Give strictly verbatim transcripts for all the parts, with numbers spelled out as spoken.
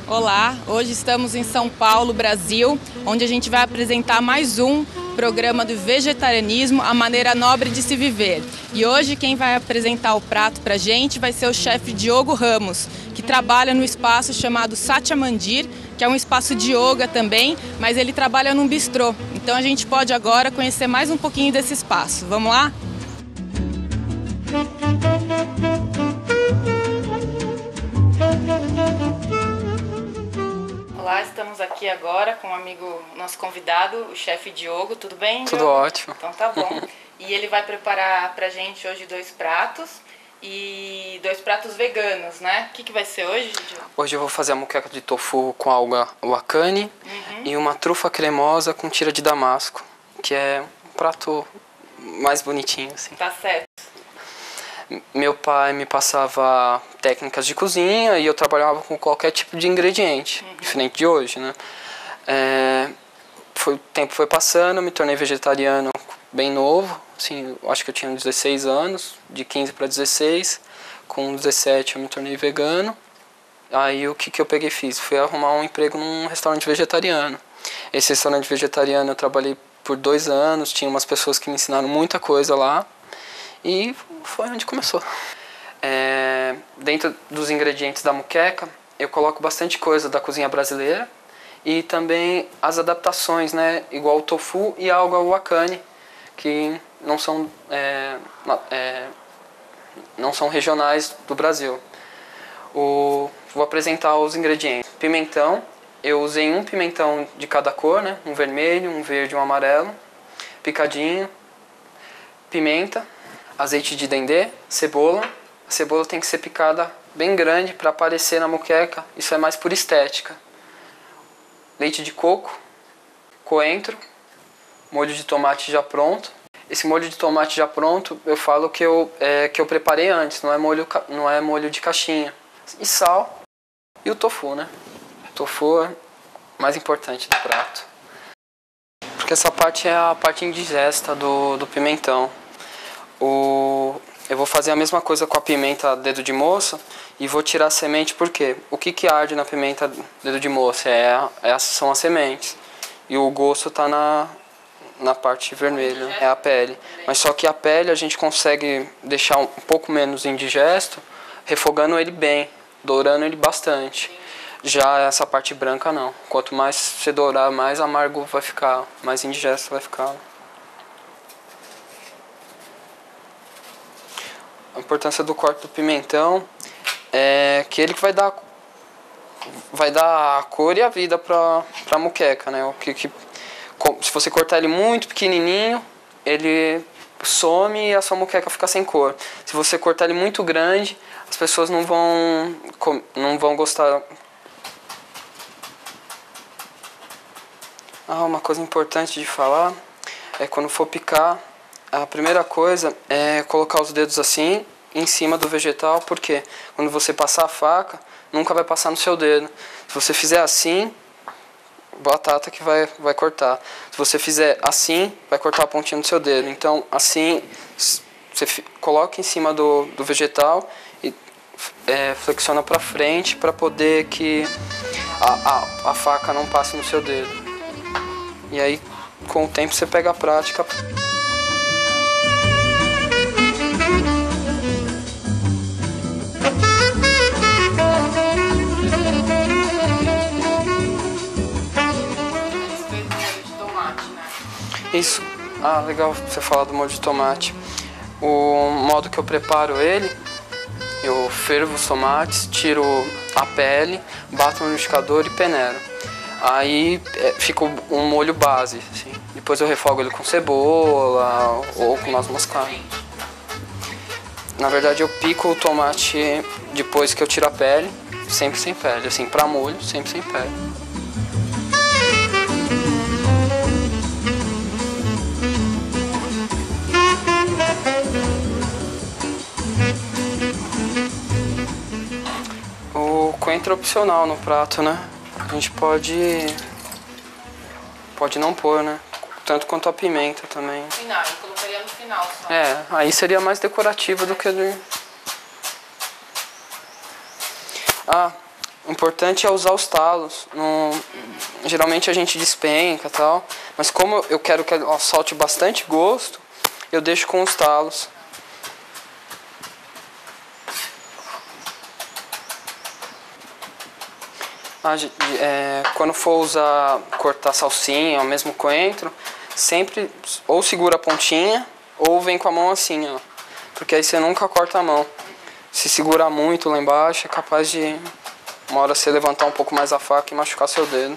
Olá, hoje estamos em São Paulo, Brasil, onde a gente vai apresentar mais um programa do vegetarianismo, a maneira nobre de se viver. E hoje quem vai apresentar o prato pra gente vai ser o Chef Diogo Ramos, que trabalha no espaço chamado Satya Mandir, que é um espaço de yoga também, mas ele trabalha num bistrô. Então a gente pode agora conhecer mais um pouquinho desse espaço. Vamos lá? Olá, estamos aqui agora com um amigo, nosso convidado, o chefe Diogo. Tudo bem, Tudo Diogo? ótimo. Então tá bom. E ele vai preparar pra gente hoje dois pratos e dois pratos veganos, né? O que, que vai ser hoje, Diogo? Hoje eu vou fazer a moqueca de tofu com alga wakame uhum. e uma trufa cremosa com tira de damasco, que é um prato mais bonitinho, assim. Tá certo. Meu pai me passava técnicas de cozinha e eu trabalhava com qualquer tipo de ingrediente, uhum. diferente de hoje, né? É, foi, o tempo foi passando, eu me tornei vegetariano bem novo, assim, acho que eu tinha dezesseis anos, de quinze para dezesseis, com dezessete eu me tornei vegano. Aí o que, que eu peguei e fiz? Fui arrumar um emprego num restaurante vegetariano. Esse restaurante vegetariano eu trabalhei por dois anos, tinha umas pessoas que me ensinaram muita coisa lá. E foi onde começou. É, dentro dos ingredientes da moqueca, eu coloco bastante coisa da cozinha brasileira e também as adaptações, né, igual o tofu e a alga wakame, que não são, é, é, não são regionais do Brasil. O, vou apresentar os ingredientes. Pimentão, eu usei um pimentão de cada cor, né, um vermelho, um verde e um amarelo, picadinho, pimenta, azeite de dendê, cebola. A cebola tem que ser picada bem grande para aparecer na moqueca, isso é mais por estética. Leite de coco, coentro, molho de tomate já pronto. Esse molho de tomate já pronto, eu falo que eu, é, que eu preparei antes, não é, molho, não é molho de caixinha. E sal e o tofu, né? O tofu é o mais importante do prato. Porque essa parte é a parte indigesta do, do pimentão. O, eu vou fazer a mesma coisa com a pimenta dedo de moça e vou tirar a semente, porque o que, que arde na pimenta dedo de moça é, é, são as sementes e o gosto está na, na parte vermelha, é a pele. Mas só que a pele a gente consegue deixar um pouco menos indigesto refogando ele bem, dourando ele bastante. Já essa parte branca não, quanto mais você dourar, mais amargo vai ficar, mais indigesto vai ficar. A importância do corte do pimentão é que ele que vai dar, vai dar a cor e a vida para a moqueca, né? O que, que, se você cortar ele muito pequenininho, ele some e a sua moqueca fica sem cor. Se você cortar ele muito grande, as pessoas não vão, não vão gostar. Ah, uma coisa importante de falar é quando for picar, a primeira coisa é colocar os dedos assim em cima do vegetal, porque quando você passar a faca, nunca vai passar no seu dedo. Se você fizer assim, batata que vai, vai cortar. Se você fizer assim, vai cortar a pontinha do seu dedo. Então, assim, você coloca em cima do, do vegetal e é, flexiona para frente para poder que a, a, a faca não passe no seu dedo. E aí, com o tempo, você pega a prática. Isso. Ah, legal você falar do molho de tomate. O modo que eu preparo ele, eu fervo os tomates, tiro a pele, bato no liquidificador e peneiro. Aí é, fica um molho base, assim. Depois eu refogo ele com cebola ou com noz moscada. Na verdade eu pico o tomate depois que eu tiro a pele, sempre sem pele, assim, pra molho, sempre sem pele. O coentro é opcional no prato, né? A gente pode pode não pôr, né? Tanto quanto a pimenta também. No final, eu colocaria no final só. É, aí seria mais decorativo do que de... Ah, O importante é usar os talos. No, geralmente a gente despenca e tal, mas como eu quero que ela solte bastante gosto, eu deixo com os talos. Ah, é, quando for usar, cortar salsinha ou mesmo coentro, sempre ou segura a pontinha ou vem com a mão assim, ó. Porque aí você nunca corta a mão. Se segurar muito lá embaixo, é capaz de uma hora você levantar um pouco mais a faca e machucar seu dedo.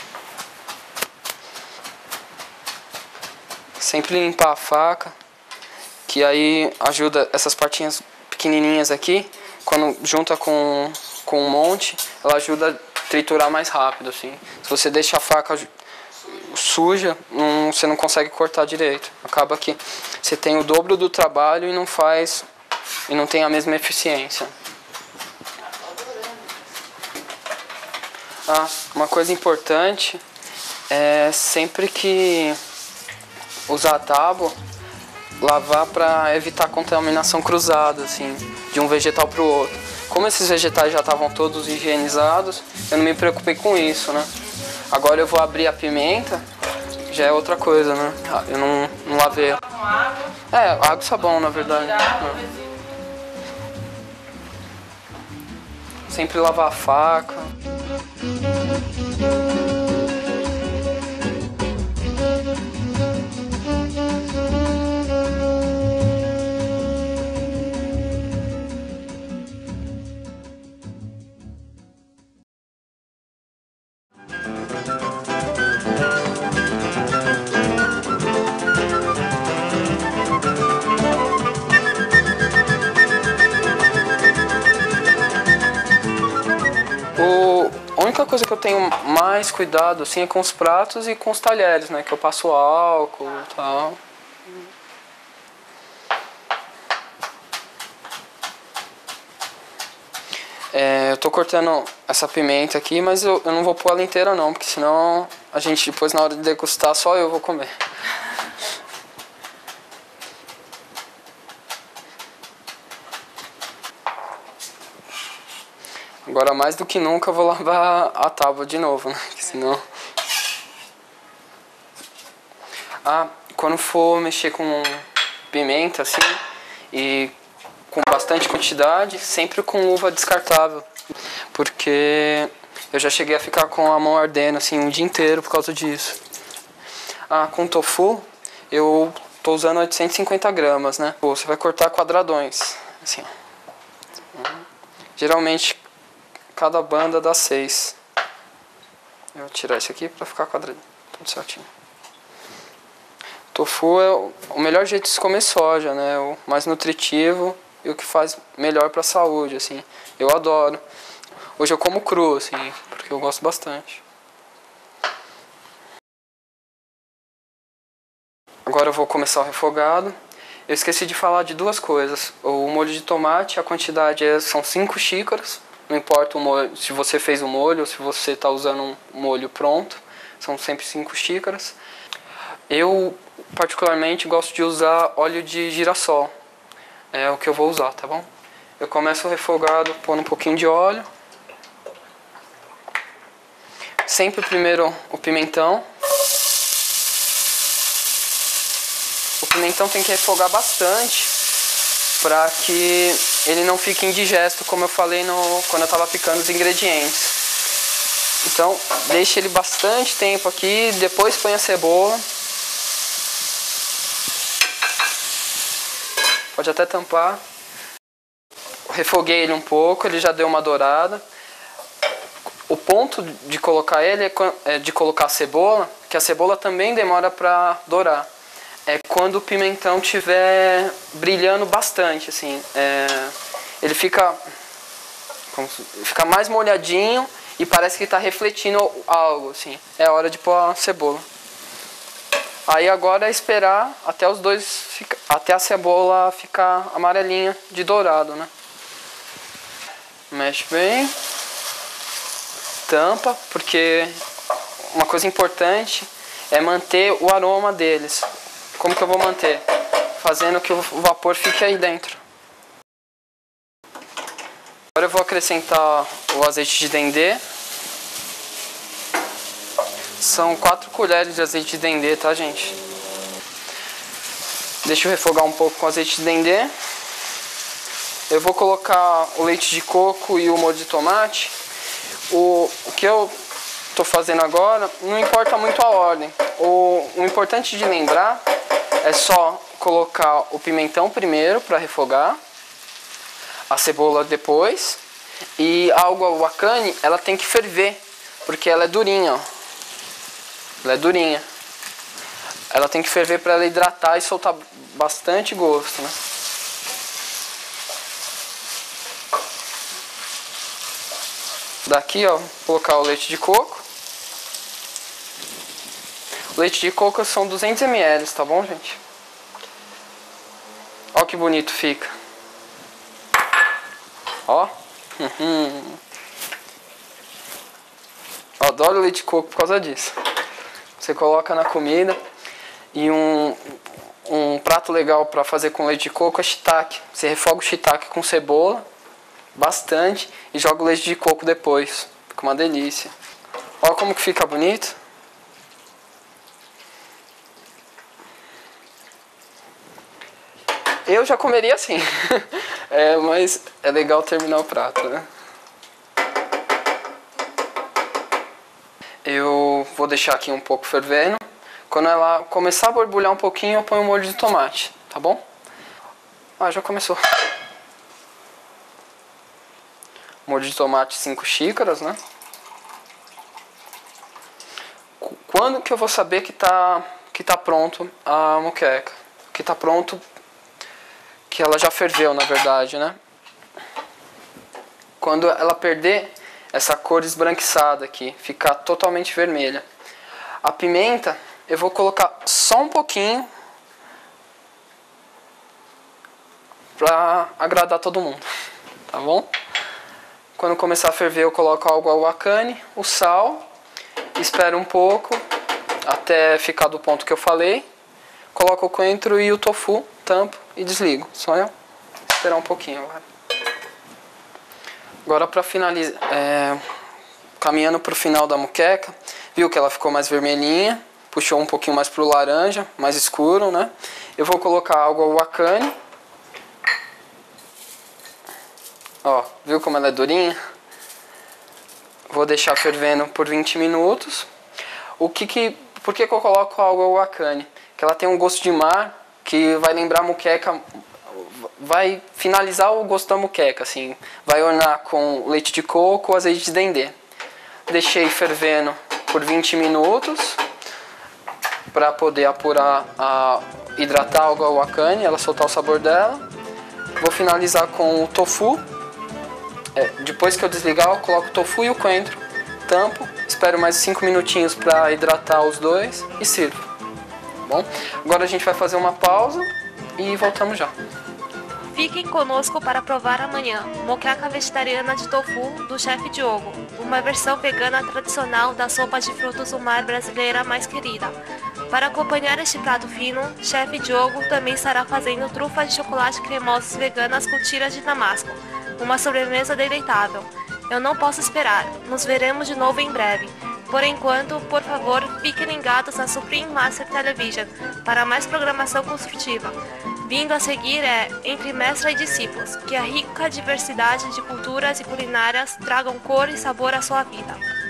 Sempre limpar a faca, que aí ajuda essas partinhas pequenininhas aqui, quando junta com, com um monte, ela ajuda a triturar mais rápido, assim. Se você deixa a faca suja, não, você não consegue cortar direito. Acaba que você tem o dobro do trabalho e não faz, e não tem a mesma eficiência. Ah, uma coisa importante é sempre que usar a tábua, lavar para evitar contaminação cruzada, assim, de um vegetal para o outro. Como esses vegetais já estavam todos higienizados, eu não me preocupei com isso, né? Agora eu vou abrir a pimenta, já é outra coisa, né? Eu não, não lavei. É, água e sabão, na verdade. Sempre lavar a faca. A única coisa que eu tenho mais cuidado assim é com os pratos e com os talheres, né? Que eu passo álcool e tal. É, eu tô cortando essa pimenta aqui, mas eu, eu não vou pôr ela inteira não, porque senão a gente depois na hora de degustar só eu vou comer. Agora mais do que nunca eu vou lavar a tábua de novo, né? Porque senão... Ah, quando for mexer com pimenta assim e com bastante quantidade, sempre com luva descartável. Porque eu já cheguei a ficar com a mão ardendo assim um dia inteiro por causa disso. Ah, com tofu eu tô usando oitocentos e cinquenta gramas, né? Você vai cortar quadradões, assim. Geralmente cada banda dá seis. Eu vou tirar isso aqui pra ficar quadradinho, tudo certinho. Tofu é o melhor jeito de se comer soja, né? O mais nutritivo e o que faz melhor pra saúde, assim. Eu adoro. Hoje eu como cru, assim, porque eu gosto bastante. Agora eu vou começar o refogado. Eu esqueci de falar de duas coisas. O molho de tomate, a quantidade é, são cinco xícaras. Não importa o molho, se você fez o molho ou se você está usando um molho pronto. São sempre cinco xícaras. Eu, particularmente, gosto de usar óleo de girassol. É o que eu vou usar, tá bom? Eu começo o refogado pondo um pouquinho de óleo. Sempre primeiro o pimentão. O pimentão tem que refogar bastante para que ele não fique indigesto, como eu falei no, quando eu estava picando os ingredientes. Então, deixe ele bastante tempo aqui, depois põe a cebola. Pode até tampar. Refoguei ele um pouco, ele já deu uma dourada. O ponto de colocar ele é de colocar a cebola, que a cebola também demora para dourar. É quando o pimentão estiver brilhando bastante, assim. É, ele fica, fica mais molhadinho e parece que está refletindo algo, assim. É hora de pôr a cebola. Aí agora é esperar até os dois, até a cebola ficar amarelinha de dourado, né? Mexe bem. Tampa, porque uma coisa importante é manter o aroma deles. Como que eu vou manter? Fazendo que o vapor fique aí dentro. Agora Agora eu vou acrescentar o azeite de dendê. São quatro colheres de azeite de dendê, tá, gente? Deixa eu refogar um pouco com azeite de dendê. Eu vou colocar o leite de coco e o molho de tomate. O, o que eu tô fazendo agora, não importa muito a ordem. O, o importante de lembrar é só colocar o pimentão primeiro para refogar, a cebola depois, e a água wakame, ela tem que ferver, porque ela é durinha, ó. Ela é durinha. Ela tem que ferver para ela hidratar e soltar bastante gosto, né? Daqui, ó, vou colocar o leite de coco. O leite de coco são duzentos mililitros, tá bom, gente? Ó que bonito fica. Ó. Eu adoro leite de coco por causa disso. Você coloca na comida. E um, um prato legal para fazer com leite de coco é shiitake. Você refoga o shiitake com cebola, bastante, e joga o leite de coco depois. Fica uma delícia. Olha como que fica bonito. Eu já comeria assim. É, mas é legal terminar o prato, né? Eu vou deixar aqui um pouco fervendo. Quando ela começar a borbulhar um pouquinho, eu ponho o molho de tomate, tá bom? Ah, já começou. Molho de tomate, cinco xícaras, né? Quando que eu vou saber que tá, que tá pronto a moqueca? Que tá pronto, que ela já ferveu, na verdade, né? Quando ela perder essa cor esbranquiçada aqui, ficar totalmente vermelha. A pimenta, eu vou colocar só um pouquinho pra agradar todo mundo, tá bom? Quando começar a ferver, eu coloco a água wakame, o sal, espero um pouco até ficar do ponto que eu falei, coloco o coentro e o tofu, tampo e desligo. Só eu esperar um pouquinho agora. Agora para finalizar, é, caminhando para o final da moqueca, viu que ela ficou mais vermelhinha, puxou um pouquinho mais para o laranja, mais escuro, né? Eu vou colocar água wakame. Ó, viu como ela é durinha? Vou deixar fervendo por vinte minutos. O que que, por que que eu coloco a água wakame? Que ela tem um gosto de mar que vai lembrar a moqueca, vai finalizar o gosto da moqueca, assim. Vai ornar com leite de coco ou azeite de dendê. Deixei fervendo por vinte minutos para poder apurar, a, hidratar a água wakame, ela soltar o sabor dela. Vou finalizar com o tofu. É, depois que eu desligar, eu coloco o tofu e o coentro, tampo, espero mais cinco minutinhos para hidratar os dois e sirvo. Tá bom? Agora a gente vai fazer uma pausa e voltamos já. Fiquem conosco para provar amanhã moqueca vegetariana de tofu do Chef Diogo, uma versão vegana tradicional da sopa de frutos do mar brasileira mais querida. Para acompanhar este prato fino, Chef Diogo também estará fazendo trufas de chocolate cremosas veganas com tiras de damasco, uma sobremesa deleitável. Eu não posso esperar, nos veremos de novo em breve. Por enquanto, por favor, fiquem ligados na Supreme Master Television para mais programação construtiva. Vindo a seguir é Entre Mestre e Discípulos, que a rica diversidade de culturas e culinárias tragam cor e sabor à sua vida.